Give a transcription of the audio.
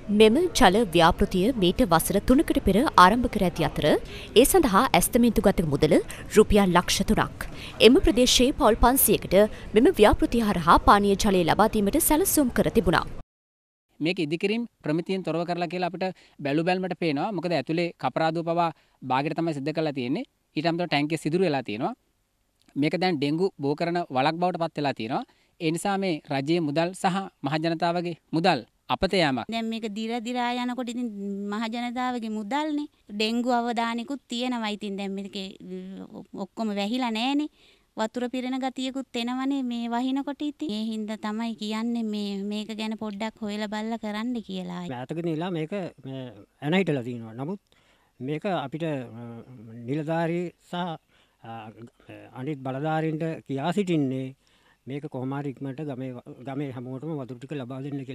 මෙම ජල ව්‍යාපෘතිය මීට වසර 3කට පෙර ආරම්භ කර ඇති අතර ඒ සඳහා ඇස්තමේන්තුගත මුදල රුපියල් ලක්ෂ 3ක්. එම ප්‍රදේශයේ පවුල් 500කට මෙම ව්‍යාපෘතිය හරහා පානීය ජලය ලබා දීමට සැලසුම් කර තිබුණා. මේක ඉදිකිරීම ප්‍රමිතියෙන් තොරව කරලා කියලා අපිට බැලු බැලමට පේනවා. මොකද ඇතුලේ කපරාදුව පවා බාගෙට තමයි සිද්ධ කරලා තියෙන්නේ. ඊට අමතරව ටැංකිය සිදුරු වෙලා තියෙනවා. මේක දැන් ඩෙන්ගු බෝ කරන වලක් බවට පත් වෙලා තියෙනවා. ඒ නිසා මේ රජයේ මුදල් සහ මහ ජනතාවගේ මුදල් අපත යෑමක්. දැන් මේක දිරා යනකොට ඉතින් මහ ජනතාවගේ මුදල්නේ. ඩෙන්ගු අවදානිකුත් තියෙනවා. ඉතින් දැන් මේකේ ඔක්කොම වැහිලා නැහනේ. වතුර පිරෙන ගතියකුත් එනවනේ මේ වහිනකොට ඉතින්. ඒ හින්දා තමයි කියන්නේ මේක ගැන පොඩ්ඩක් හොයලා බලලා කරන්න කියලා. ඈතකදී ඉලා මේක එන හිටලා තිනවා. නමුත් මේක අපිට නිලධාරී සහ අනිත් බලධාරීන්ට කියා සිටින්නේ මේක කොහොම හරි ඉක්මනට ගමේ හැමෝටම වතුර ටික ලබා දෙන්න කියලා.